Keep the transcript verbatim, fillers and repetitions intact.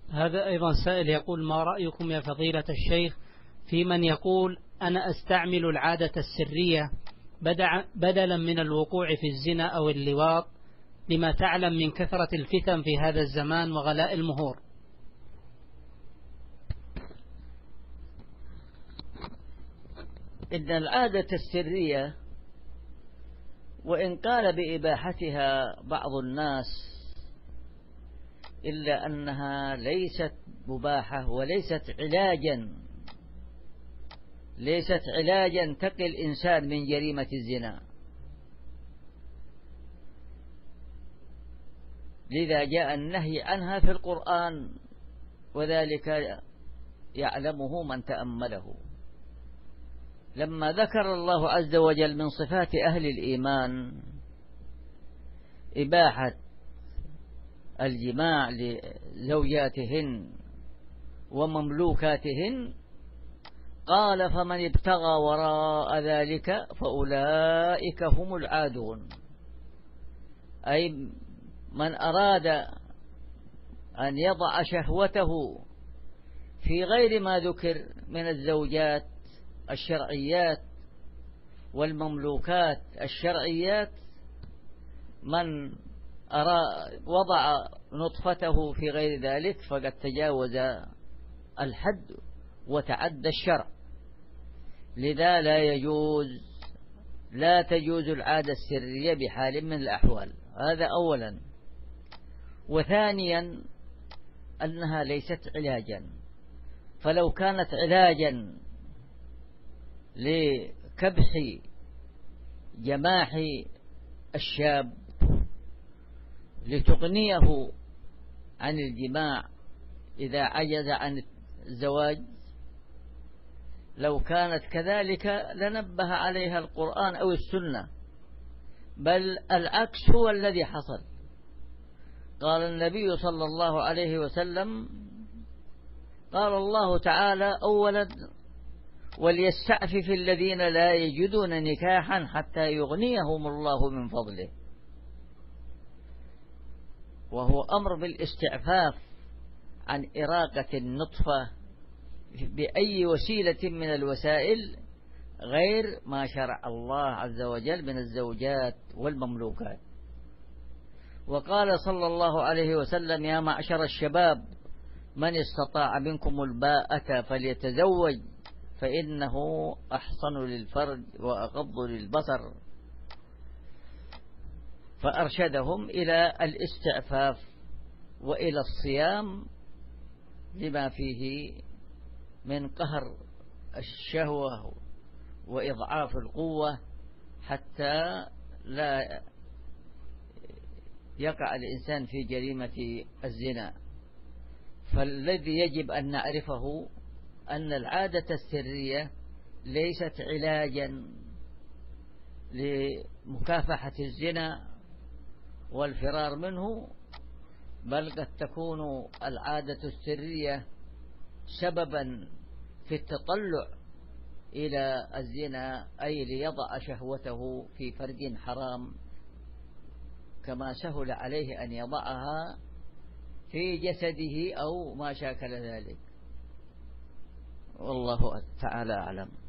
هذا أيضا سائل يقول: ما رأيكم يا فضيلة الشيخ في من يقول أنا أستعمل العادة السرية بدلا من الوقوع في الزنا أو اللواط، لما تعلم من كثرة الفتن في هذا الزمان وغلاء المهور؟ إن العادة السرية وإن قال بإباحتها بعض الناس إلا أنها ليست مباحة وليست علاجا ليست علاجا تقي الإنسان من جريمة الزنا. لذا جاء النهي عنها في القرآن، وذلك يعلمه من تأمله. لما ذكر الله عز وجل من صفات أهل الإيمان إباحة الجماع لزوجاتهن ومملوكاتهن، قال: فمن ابتغى وراء ذلك فأولئك هم العادون. أي من أراد أن يضع شهوته في غير ما ذكر من الزوجات الشرعيات والمملوكات الشرعيات، من أراد وضع نطفته في غير ذلك فقد تجاوز الحد وتعدى الشرع. لذا لا يجوز لا تجوز العادة السرية بحال من الأحوال. هذا أولا. وثانيا أنها ليست علاجا، فلو كانت علاجا لكبح جماح الشاب لتغنيه عن الجماع إذا عجز عن الزواج، لو كانت كذلك لنبه عليها القرآن أو السنة، بل العكس هو الذي حصل. قال النبي صلى الله عليه وسلم: قال الله تعالى: أولا وليستعفف الذين لا يجدون نكاحا حتى يغنيهم الله من فضله. وهو أمر بالاستعفاف عن إراقة النطفة بأي وسيلة من الوسائل غير ما شرع الله عز وجل من الزوجات والمملوكات. وقال صلى الله عليه وسلم: يا معشر الشباب من استطاع منكم الباءة فليتزوج فإنه أحصن للفرج وأغض للبصر. فأرشدهم إلى الاستعفاف وإلى الصيام لما فيه من قهر الشهوة وإضعاف القوة حتى لا يقع الإنسان في جريمة الزنا. فالذي يجب أن نعرفه أن العادة السرية ليست علاجا لمكافحة الزنا والفرار منه، بل قد تكون العادة السرية سببا في التطلع إلى الزنا، أي ليضع شهوته في فرج حرام كما سهل عليه أن يضعها في جسده أو ما شاكل ذلك. والله تعالى أعلم.